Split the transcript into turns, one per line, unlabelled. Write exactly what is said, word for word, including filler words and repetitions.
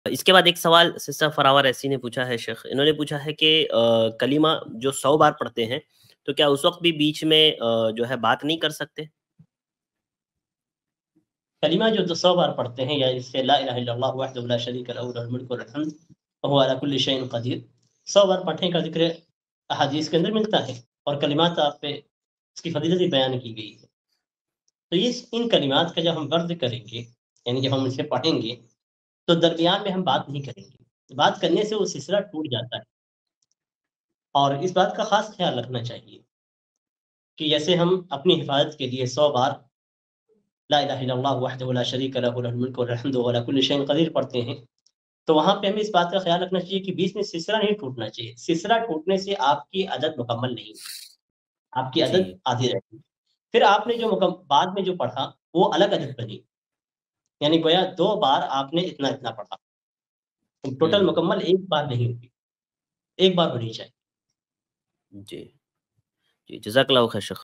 اس کے بعد ایک سوال سسٹر فراور ایسی نے پوچھا ہے شیخ، انہوں نے پوچھا ہے کہ آ، کلمہ جو سو بار پڑھتے ہیں تو کیا اس وقت بھی بیچ میں آ، جو ہے بات نہیں کر سکتے؟
کلمہ جو دو سو بار پڑھتے ہیں یا اس سے لا الہ الا اللہ وحدہ لا شریک لہ لہ الملک والحمد وهو على كل شيء قدیر، سو بار پڑھنے کا ذکر احادیث کے اندر ملتا ہے، اور کلمات آپ پہ اس کی فضیلت بھی بیان کی گئی ہے۔ تو یہ ان کلمات کا جب ہم ورد کریں گے، یعنی جب ہم اسے پڑھیں گے تو درمیان میں ہم بات نہیں کریں گے، بات کرنے سے وہ سلسلہ ٹوٹ جاتا ہے۔ اور اس بات کا خاص خیال رکھنا چاہیے کہ جیسے ہم اپنی حفاظت کے لیے سو بار لا الہ الا اللہ وحدہ لا شریک لہ لہ الملک والحمد وهو على كل شيء قدیر پڑھتے ہیں، تو وہاں پہ ہمیں اس بات کا خیال رکھنا چاہیے کہ بیچ میں سلسلہ نہیں ٹوٹنا چاہیے۔ سلسلہ ٹوٹنے سے آپ کی عدد مکمل نہیں، آپ کی
جی
عدد آدھی رہتی، پھر آپ نے جو مکم... بعد میں جو پڑھا وہ الگ عدد بنی، یعنی گویا دو بار آپ نے اتنا اتنا پڑھا، ٹوٹل
ہم،
مکمل ایک بار نہیں ہوگی، ایک بار ہونی چاہیے۔
جی جی جزاک اللہ خیر شیخ۔